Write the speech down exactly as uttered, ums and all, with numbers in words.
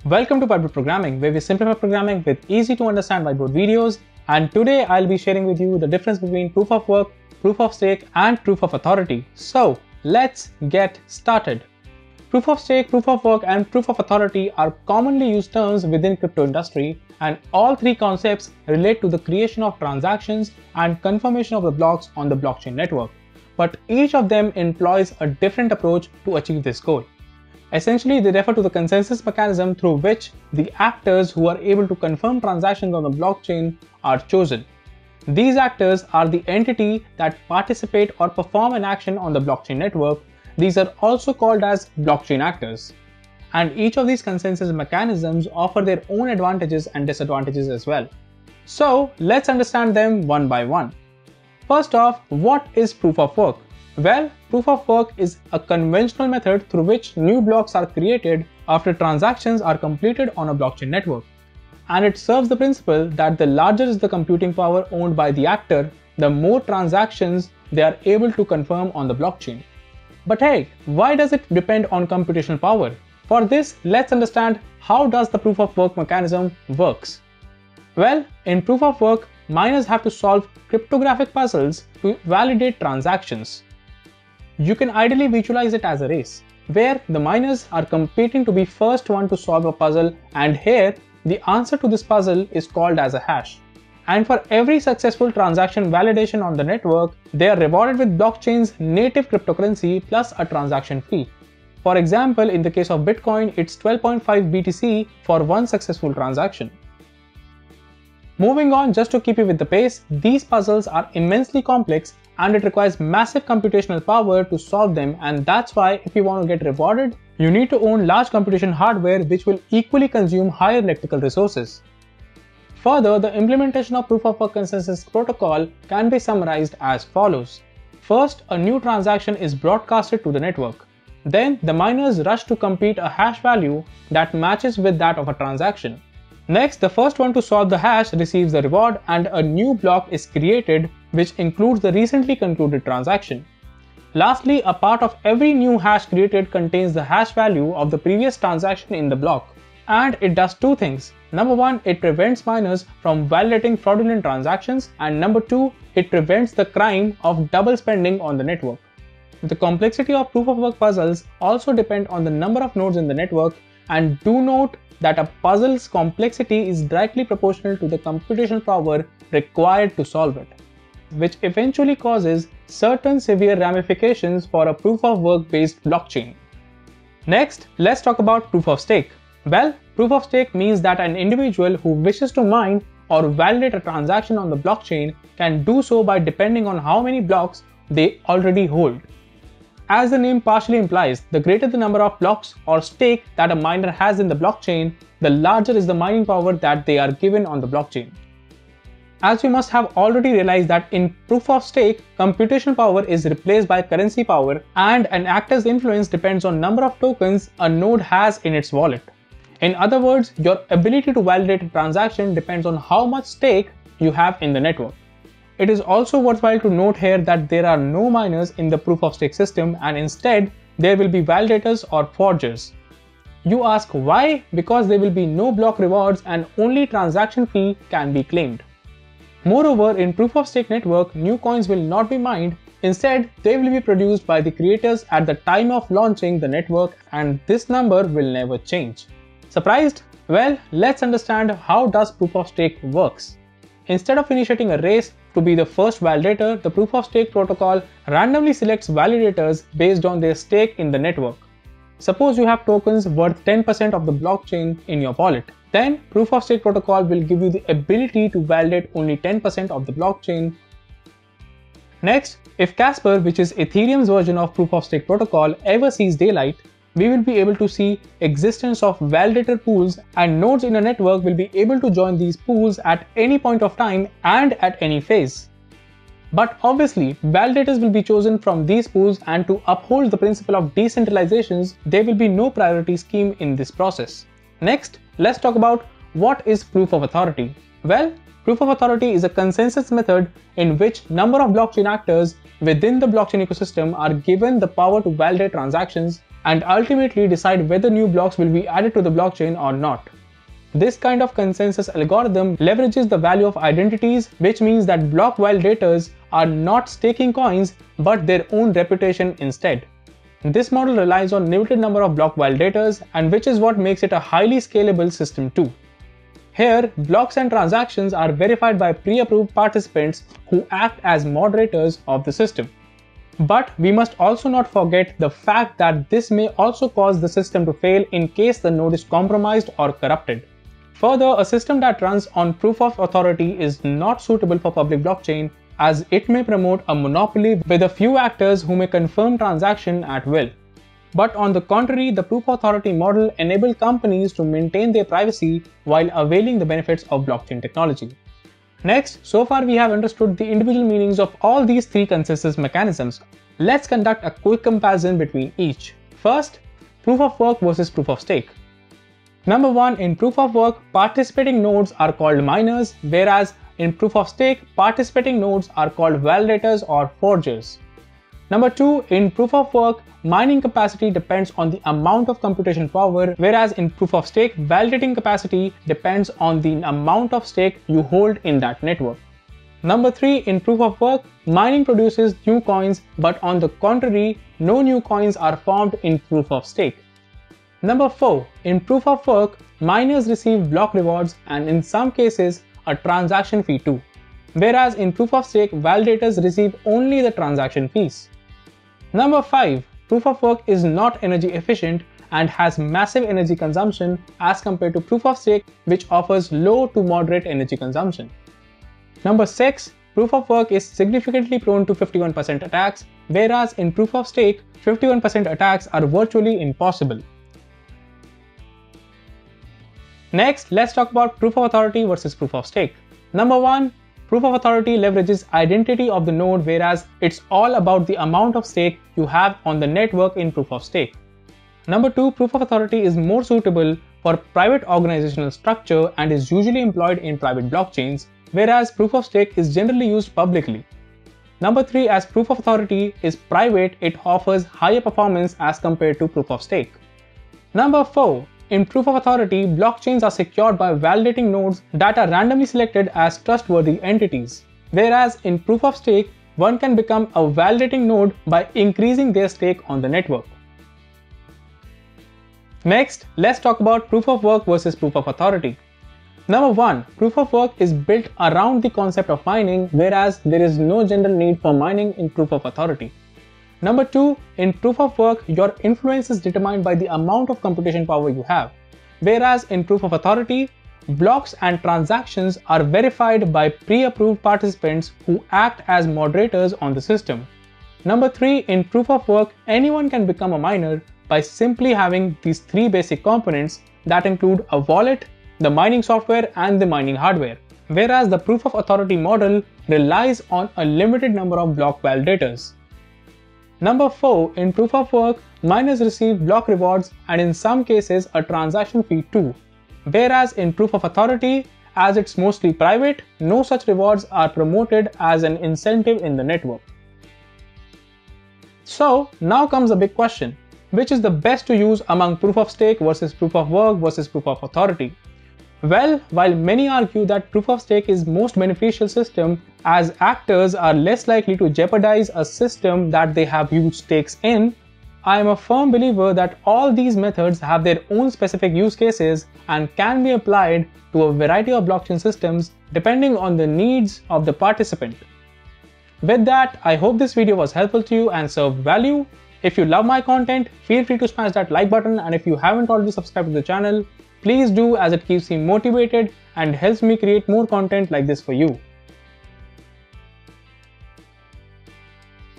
Welcome to Whiteboard Programming, where we simplify programming with easy to understand whiteboard videos. And today I'll be sharing with you the difference between proof of work, proof of stake, and proof of authority. So let's get started. Proof of stake, proof of work, and proof of authority are commonly used terms within crypto industry, and all three concepts relate to the creation of transactions and confirmation of the blocks on the blockchain network. But each of them employs a different approach to achieve this goal. Essentially, they refer to the consensus mechanism through which the actors who are able to confirm transactions on the blockchain are chosen. These actors are the entity that participate or perform an action on the blockchain network. These are also called as blockchain actors. And each of these consensus mechanisms offer their own advantages and disadvantages as well. So let's understand them one by one. First off, what is proof of work? Well, proof of work is a conventional method through which new blocks are created after transactions are completed on a blockchain network. And it serves the principle that the larger is the computing power owned by the actor, the more transactions they are able to confirm on the blockchain. But hey, why does it depend on computational power? For this, let's understand how does the proof of work mechanism works. Well, in proof of work, miners have to solve cryptographic puzzles to validate transactions. You can ideally visualize it as a race, where the miners are competing to be first one to solve a puzzle, and here the answer to this puzzle is called as a hash. And for every successful transaction validation on the network, they are rewarded with blockchain's native cryptocurrency plus a transaction fee. For example, in the case of Bitcoin, it's twelve point five B T C for one successful transaction. Moving on, just to keep you with the pace, these puzzles are immensely complex and it requires massive computational power to solve them, and that's why if you want to get rewarded, you need to own large computation hardware which will equally consume higher electrical resources. Further, the implementation of proof of work consensus protocol can be summarized as follows. First, a new transaction is broadcasted to the network. Then, the miners rush to compute a hash value that matches with that of a transaction. Next, the first one to solve the hash receives the reward and a new block is created which includes the recently concluded transaction. Lastly, a part of every new hash created contains the hash value of the previous transaction in the block. And it does two things. Number one, it prevents miners from validating fraudulent transactions, and number two, it prevents the crime of double spending on the network. The complexity of proof of work puzzles also depend on the number of nodes in the network, and do note that a puzzle's complexity is directly proportional to the computational power required to solve it, which eventually causes certain severe ramifications for a proof of work based blockchain. Next, let's talk about proof of stake. Well, proof of stake means that an individual who wishes to mine or validate a transaction on the blockchain can do so by depending on how many blocks they already hold. As the name partially implies, the greater the number of blocks or stake that a miner has in the blockchain, the larger is the mining power that they are given on the blockchain. As you must have already realized that in proof of stake, computational power is replaced by currency power, and an actor's influence depends on number of tokens a node has in its wallet. In other words, your ability to validate a transaction depends on how much stake you have in the network. It is also worthwhile to note here that there are no miners in the proof of stake system, and instead there will be validators or forgers. You ask why? Because there will be no block rewards and only transaction fee can be claimed. Moreover, in proof of stake network, new coins will not be mined. Instead, they will be produced by the creators at the time of launching the network, and this number will never change. Surprised? Well, let's understand how does proof of stake works. Instead of initiating a race to be the first validator, the proof of stake protocol randomly selects validators based on their stake in the network. Suppose you have tokens worth ten percent of the blockchain in your wallet. Then proof of stake protocol will give you the ability to validate only ten percent of the blockchain. Next, if Casper, which is Ethereum's version of proof of stake protocol, ever sees daylight, we will be able to see existence of validator pools, and nodes in a network will be able to join these pools at any point of time and at any phase. But obviously, validators will be chosen from these pools, and to uphold the principle of decentralizations, there will be no priority scheme in this process. Next, let's talk about what is proof of authority. Well, proof of authority is a consensus method in which number of blockchain actors within the blockchain ecosystem are given the power to validate transactions and ultimately decide whether new blocks will be added to the blockchain or not. This kind of consensus algorithm leverages the value of identities, which means that block validators are not staking coins but their own reputation instead. This model relies on limited number of block validators, and which is what makes it a highly scalable system too. Here, blocks and transactions are verified by pre-approved participants who act as moderators of the system. But we must also not forget the fact that this may also cause the system to fail in case the node is compromised or corrupted. Further, a system that runs on proof of authority is not suitable for public blockchain, as it may promote a monopoly with a few actors who may confirm transaction at will. But on the contrary, the proof of authority model enables companies to maintain their privacy while availing the benefits of blockchain technology. Next, so far we have understood the individual meanings of all these three consensus mechanisms. Let's conduct a quick comparison between each. First, proof of work versus proof of stake. Number one, in proof of work, participating nodes are called miners, whereas in proof of stake, participating nodes are called validators or forgers. Number two, in proof of work, mining capacity depends on the amount of computation power, whereas in proof of stake, validating capacity depends on the amount of stake you hold in that network. Number three, in proof of work, mining produces new coins, but on the contrary, no new coins are formed in proof of stake. Number four, in proof of work, miners receive block rewards and in some cases a transaction fee too, whereas in proof of stake, validators receive only the transaction fees. Number five, proof of work is not energy efficient and has massive energy consumption as compared to proof of stake, which offers low to moderate energy consumption. Number six, proof of work is significantly prone to fifty-one percent attacks, whereas in proof of stake, fifty-one percent attacks are virtually impossible. Next, let's talk about proof of authority versus proof of stake. Number one, proof of authority leverages identity of the node, whereas it's all about the amount of stake you have on the network in proof of stake. Number two, proof of authority is more suitable for private organizational structure and is usually employed in private blockchains, whereas proof of stake is generally used publicly. Number three, as proof of authority is private, it offers higher performance as compared to proof of stake. Number four, in proof of authority, blockchains are secured by validating nodes that are randomly selected as trustworthy entities, whereas in proof of stake, one can become a validating node by increasing their stake on the network. Next, let's talk about proof of work versus proof of authority. Number one, proof of work is built around the concept of mining, whereas there is no general need for mining in proof of authority. Number two, in proof of work, your influence is determined by the amount of computation power you have, whereas in proof of authority, blocks and transactions are verified by pre-approved participants who act as moderators on the system. Number three, in proof of work, anyone can become a miner by simply having these three basic components that include a wallet, the mining software, and the mining hardware, whereas the proof of authority model relies on a limited number of block validators. Number four, in proof of work, miners receive block rewards and in some cases a transaction fee too, whereas in proof of authority, as it's mostly private, no such rewards are promoted as an incentive in the network. So now comes a big question, which is the best to use among proof of stake versus proof of work versus proof of authority? Well, while many argue that proof of stake is most beneficial system as actors are less likely to jeopardize a system that they have huge stakes in, I am a firm believer that all these methods have their own specific use cases and can be applied to a variety of blockchain systems depending on the needs of the participant. With that, I hope this video was helpful to you and served value. If you love my content, feel free to smash that like button, and if you haven't already subscribed to the channel, please do, as it keeps me motivated and helps me create more content like this for you.